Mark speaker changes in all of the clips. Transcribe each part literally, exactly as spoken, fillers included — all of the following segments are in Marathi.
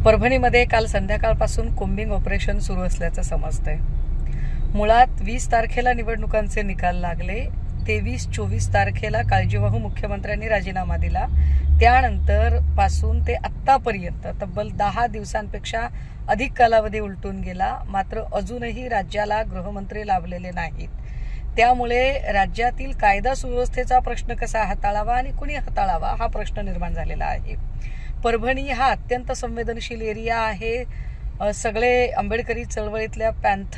Speaker 1: परभणीमध्ये काल संध्याकाळपासून कोम्बिंग ऑपरेशन सुरू असल्याचं समजतंय। मुळात वीस तारखेला निवडणुकांचे निकाल लागले, तेवीस चोवीस तारखेला काळजीवाहू मुख्यमंत्र्यांनी राजीनामा दिला। त्यानंतर पासून ते आत्तापर्यंत तब्बल दहा दिवसांपेक्षा अधिक कालावधी उलटून गेला, मात्र अजूनही राज्याला गृहमंत्री लाभलेले नाहीत। त्यामुळे राज्यातील कायदा सुव्यवस्थेचा प्रश्न कसा हाताळावा आणि कुणी हाताळावा हा प्रश्न निर्माण झालेला आहे। परभणी हा अत्यंत संवेदनशील एरिया आहे। सगळे आंबेडकरी चळवळीतल्या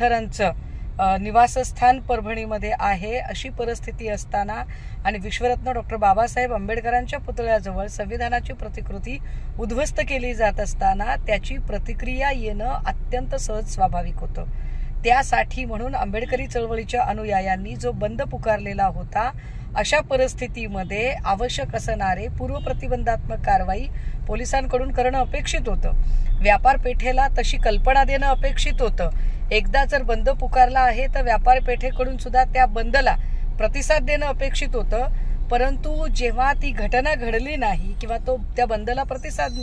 Speaker 1: पॅन्थरांचं निवासस्थान परभणीमध्ये आहे। अशी परिस्थिती असताना आणि विश्वरत्न डॉक्टर बाबासाहेब आंबेडकरांच्या पुतळ्याजवळ संविधानाची प्रतिकृती उद्ध्वस्त केली जात असताना त्याची प्रतिक्रिया येणं अत्यंत सहज स्वाभाविक होतं। त्यासाठी म्हणून आंबेडकरी चळवळीच्या अनुयायांनी जो बंद पुकारलेला होता, अशा परिस्थितीमध्ये आवश्यक असणारे पूर्व प्रतिबंधात्मक कारवाई पोलिसांकडून करणं अपेक्षित होतं। व्यापार पेठेला तशी कल्पना देणं अपेक्षित होतं। एकदा जर बंद पुकारला आहे तर व्यापार पेठेकडून सुद्धा त्या बंदला प्रतिसाद देणं अपेक्षित होतं। परंतु जेव्हा ती घटना घडली नाही किंवा तो त्या बंदला प्रतिसाद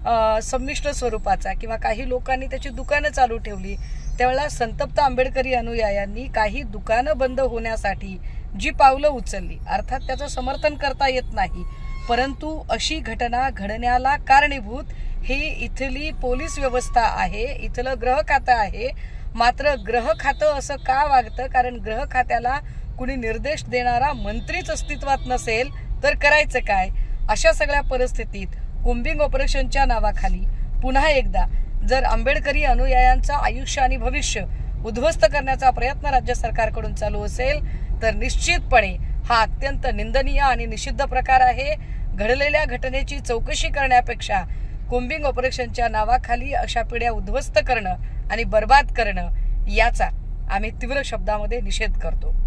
Speaker 1: संमिश्र स्वरूपाचा किंवा काही लोकांनी त्याची दुकानं चालू ठेवली, त्यावेळेला संतप्त आंबेडकरी अनुयायांनी काही दुकानं बंद होण्यासाठी जी पावलं उचलली, अर्थात त्याचं समर्थन करता येत नाही, परंतु अशी घटना घडण्याला कारणीभूत ही इथली पोलीस व्यवस्था आहे, इथलं गृह खातं आहे। मात्र गृह खातं असं का वागतं? कारण गृह खात्याला कुणी निर्देश देणारा मंत्रीच अस्तित्वात नसेल तर करायचं काय? अशा सगळ्या परिस्थितीत कोम्बिंग ऑपरेशनच्या नावाखाली पुन्हा एकदा जर आंबेडकरी अनुयायांचं आयुष्य आणि भविष्य उद्ध्वस्त करण्याचा प्रयत्न राज्य सरकारकडून चालू असेल तर निश्चितपणे हा अत्यंत निंदनीय आणि निषिद्ध प्रकार आहे। घडलेल्या घटनेची चौकशी करण्यापेक्षा कोम्बिंग ऑपरेशनच्या नावाखाली अशा पिढ्या उद्ध्वस्त करणं आणि बर्बाद करणं याचा आम्ही तीव्र शब्दामध्ये निषेध करतो।